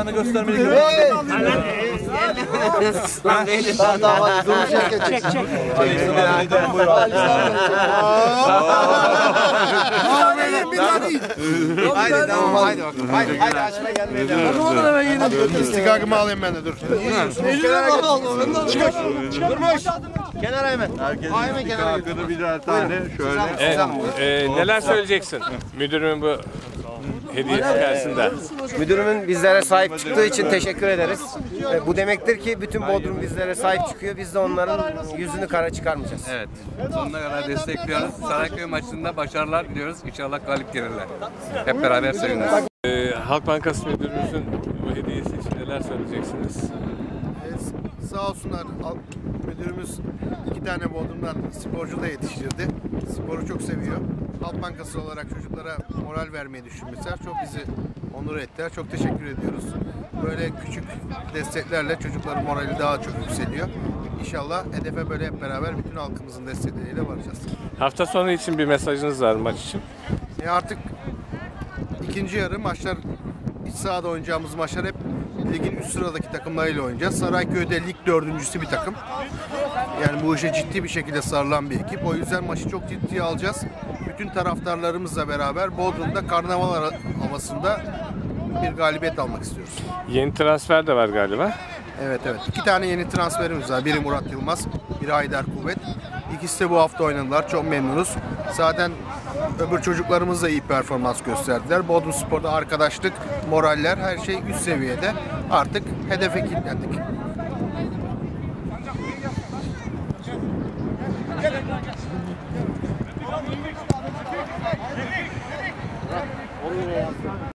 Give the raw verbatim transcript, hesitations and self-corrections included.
Göstermeli gibi. Tamam tamam hadi dur çek çek. Çek çek. Haydi tamam haydi bakalım. Haydi haydi açma gelmeye. İstikakımı alayım ben de dur. Çıkar. Çıkarmış. Kenara hemen. Herkes istikakını birer tane şöyle. Evet, e, neler söyleyeceksin müdürümün bu hediyesi karşısında? Müdürümün bizlere sahip çıktığı için teşekkür ederiz. E, bu demektir ki bütün Bodrum bizlere sahip çıkıyor. Biz de onların yüzünü kara çıkarmayacağız. Evet. Sonuna kadar destekliyoruz. Sarayköy maçında başarılar diliyoruz. İnşallah galip gelirler. Hep beraber seviniriz. E, Halk Bankası müdürümüzün bu hediyesi için neler söyleyeceksiniz? Ee, sağ olsunlar müdürümüz iki tane Bodrum'dan sporcu da yetiştirdi. Sporu çok seviyor. Halk Bankası olarak çocuklara moral vermeyi düşünmüşler. Çok bizi onur ettiler. Çok teşekkür ediyoruz. Böyle küçük desteklerle çocukların morali daha çok yükseliyor. İnşallah hedefe böyle hep beraber bütün halkımızın destekleriyle varacağız. Hafta sonu için bir mesajınız var maç için. E artık ikinci yarı maçlar iç sahada oynayacağımız maçlar hep ligin üst sıradaki takımlarıyla oynayacağız. Sarayköy'de lig dördüncüsü bir takım. Yani bu işe ciddi bir şekilde sarılan bir ekip. O yüzden maçı çok ciddiye alacağız. Bütün taraftarlarımızla beraber Bodrum'da karnaval havasında bir galibiyet almak istiyoruz. Yeni transfer de var galiba. Evet evet. İki tane yeni transferimiz var. Biri Murat Yılmaz, biri Haydar Kuvvet. İkisi de bu hafta oynadılar. Çok memnunuz. Zaten öbür çocuklarımız da iyi performans gösterdiler. Bodrum Spor'da arkadaşlık, moraller her şey üst seviyede. Artık hedefe kilitlendik. on liraya